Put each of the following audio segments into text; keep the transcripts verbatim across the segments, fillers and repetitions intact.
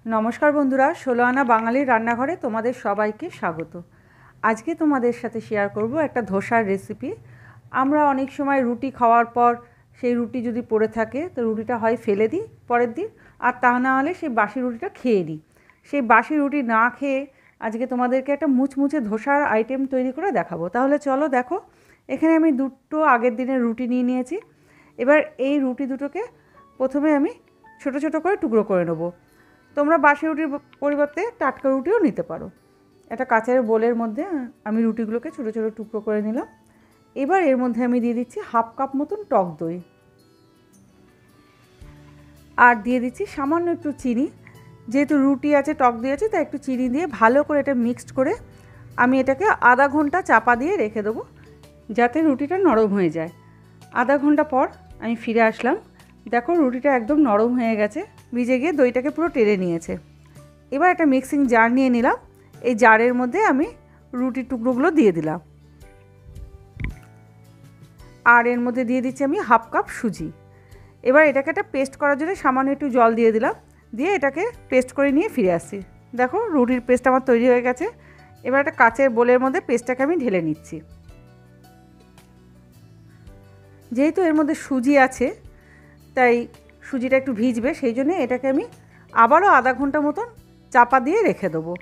নমস্কার বন্ধুরা, ষোলো আনা বাঙালির রান্নাঘরে তোমাদের সবাইকে স্বাগত। আজকে তোমাদের সাথে শেয়ার করব একটা ধোসার রেসিপি। আমরা অনেক সময় রুটি খাওয়ার পর সেই রুটি যদি পড়ে থাকে তো রুটিটা হয় ফেলে দিই পরের দিন, আর তা না হলে সেই বাসি রুটিটা খেয়ে নিই। সেই বাসি রুটি না খেয়ে আজকে তোমাদেরকে একটা মুচমুচে ধোসার আইটেম তৈরি করে দেখাবো। তাহলে চলো দেখো। এখানে আমি দুটো আগের দিনের রুটি নিয়ে নিয়েছি। এবার এই রুটি দুটোকে প্রথমে আমি ছোট ছোট করে টুকরো করে নেবো। তোমরা বাসি রুটির পরিবর্তে টাটকা রুটিও নিতে পারো। একটা কাচের বোলের মধ্যে আমি রুটিগুলোকে ছোটো ছোটো টুকরো করে নিলাম। এবার এর মধ্যে আমি দিয়ে দিচ্ছি হাফ কাপ মতন টক দই, আর দিয়ে দিচ্ছি সামান্য একটু চিনি। যেহেতু রুটি আছে, টক দই আছে, তাই একটু চিনি দিয়ে ভালো করে এটা মিক্সড করে আমি এটাকে আধা ঘন্টা চাপা দিয়ে রেখে দেবো, যাতে রুটিটা নরম হয়ে যায়। আধা ঘন্টা পর আমি ফিরে আসলাম। দেখো রুটিটা একদম নরম হয়ে গেছে, ভিজে গিয়ে দইটাকে পুরো টেনে নিয়েছে। এবার একটা মিক্সিং জার নিয়ে নিলাম। এই জারের মধ্যে আমি রুটির টুকরোগুলো দিয়ে দিলাম, আর এর মধ্যে দিয়ে দিচ্ছি আমি হাফ কাপ সুজি। এবার এটাকে একটা পেস্ট করার জন্য সামান্য একটু জল দিয়ে দিলাম, দিয়ে এটাকে পেস্ট করে নিয়ে ফিরে আসছি। দেখো রুটির পেস্ট আমার তৈরি হয়ে গেছে। এবার একটা কাচের বোলের মধ্যে পেস্টটাকে আমি ঢেলে নিচ্ছি। যেহেতু এর মধ্যে সুজি আছে তাই সুজিটা একটু ভিজবে, সেই জন্য এটাকে আমি আবারও আধা ঘন্টা মতন চাপা দিয়ে রেখে দেবো।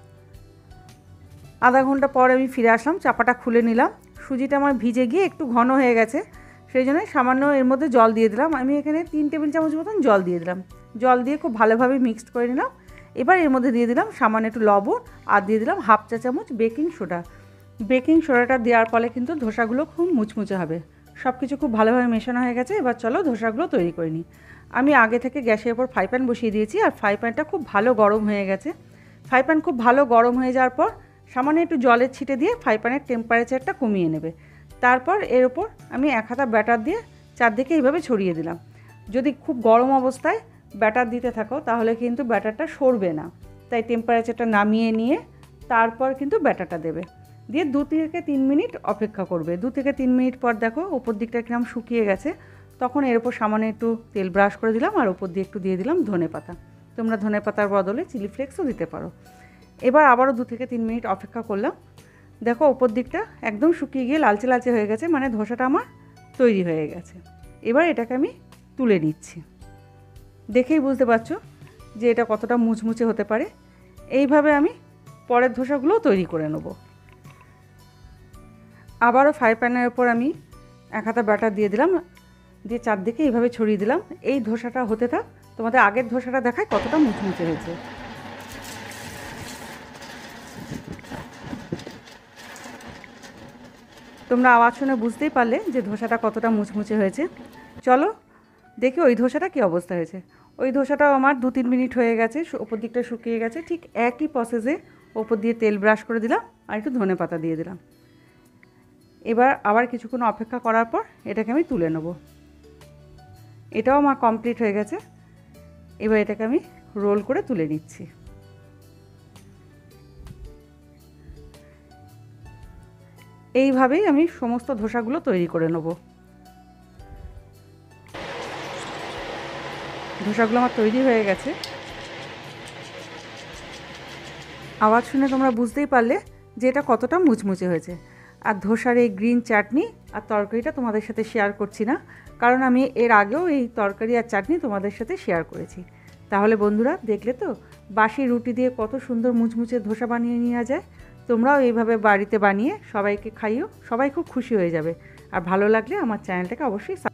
আধা ঘন্টা পর আমি ফিরে আসলাম, চাপাটা খুলে নিলাম। সুজিটা আমার ভিজে গিয়ে একটু ঘন হয়ে গেছে, সেই জন্য সামান্য এর মধ্যে জল দিয়ে দিলাম। আমি এখানে তিন টেবিল চামচ মতন জল দিয়ে দিলাম। জল দিয়ে খুব ভালোভাবে মিক্সড করে নিলাম। এবার এর মধ্যে দিয়ে দিলাম সামান্য একটু লবণ, আর দিয়ে দিলাম হাফ চা চামচ বেকিং সোডা। বেকিং সোডাটা দেওয়ার ফলে কিন্তু ধোসাগুলো খুব মুচমুচে হবে। সব কিছু খুব ভালোভাবে মেশানো হয়ে গেছে। এবার চলো ধোসাগুলো তৈরি করে নিই। আমি আগে থেকে গ্যাসের ওপর ফ্রাই প্যান বসিয়ে দিয়েছি, আর ফ্রাই প্যানটা খুব ভালো গরম হয়ে গেছে। ফ্রাই প্যান খুব ভালো গরম হয়ে যাওয়ার পর সামান্য একটু জলের ছিটে দিয়ে ফ্রাই প্যানের টেম্পারেচারটা কমিয়ে নেবে। তারপর এর ওপর আমি এক হাতা ব্যাটার দিয়ে চারদিকে এইভাবে ছড়িয়ে দিলাম। যদি খুব গরম অবস্থায় ব্যাটার দিতে থাকো তাহলে কিন্তু ব্যাটারটা সরবে না, তাই টেম্পারেচারটা নামিয়ে নিয়ে তারপর কিন্তু ব্যাটারটা দেবে। দিয়ে দু থেকে তিন মিনিট অপেক্ষা করবে। দু থেকে তিন মিনিট পর দেখো ওপর দিকটা কিরকম শুকিয়ে গেছে। তখন এর ওপর সামান্য একটু তেল ব্রাশ করে দিলাম, আর ওপর দিয়ে একটু দিয়ে দিলাম ধনে পাতা। তোমরা ধনে পাতার বদলে চিলি ফ্লেক্সও দিতে পারো। এবার আবারও দু থেকে তিন মিনিট অপেক্ষা করলাম। দেখো ওপর দিকটা একদম শুকিয়ে গিয়ে লালচে লালচে হয়ে গেছে, মানে ধোসাটা আমার তৈরি হয়ে গেছে। এবার এটাকে আমি তুলে নিচ্ছি। দেখেই বুঝতে পারছো যে এটা কতটা মুচমুচে হতে পারে। এইভাবে আমি পরের ধোসাগুলোও তৈরি করে নেব। আবারও ফ্রাই প্যানের ওপর আমি এক হাতা ব্যাটার দিয়ে দিলাম, দিয়ে চারদিকে এইভাবে ছড়িয়ে দিলাম। এই ধোসাটা হতে থাক, তোমাদের আগের ধোসাটা দেখায় কতটা মুচমুচে হয়েছে। তোমরা আওয়াজ শুনে বুঝতেই পারলে যে ধোসাটা কতটা মুচমুচে হয়েছে। চলো দেখি ওই ধোসাটা কী অবস্থা হয়েছে। ওই ধোসাটাও আমার দু তিন মিনিট হয়ে গেছে, ওপর দিকটা শুকিয়ে গেছে। ঠিক একই প্রসেসে ওপর দিয়ে তেল ব্রাশ করে দিলাম, আর একটু ধনে পাতা দিয়ে দিলাম। এবার আবার কিছুক্ষণ অপেক্ষা করার পর এটাকে আমি তুলে নেব। এটাও আমার কমপ্লিট হয়ে গেছে। এবার এটাকে আমি রোল করে তুলে নিচ্ছি। এইভাবেই আমি সমস্ত ধোসাগুলো তৈরি করে নেব। ধোসাগুলো আমার তৈরি হয়ে গেছে। আওয়াজ শুনে তোমরা বুঝতেই পারলে যে এটা কতটা মুচমুচে হয়েছে। আর ধোসার এই গ্রিন চাটনি আর তরকারিটা তোমাদের সাথে শেয়ার করছি না, কারণ আমি এর আগেও এই তরকারি আর চাটনি তোমাদের সাথে শেয়ার করেছি। তাহলে বন্ধুরা দেখলে তো বাসি রুটি দিয়ে কত সুন্দর মুচমুচে ধোসা বানিয়ে নেওয়া যায়। তোমরাও এইভাবে বাড়িতে বানিয়ে সবাইকে খাইও, সবাই খুব খুশি হয়ে যাবে। আর ভালো লাগলে আমার চ্যানেলটাকে অবশ্যই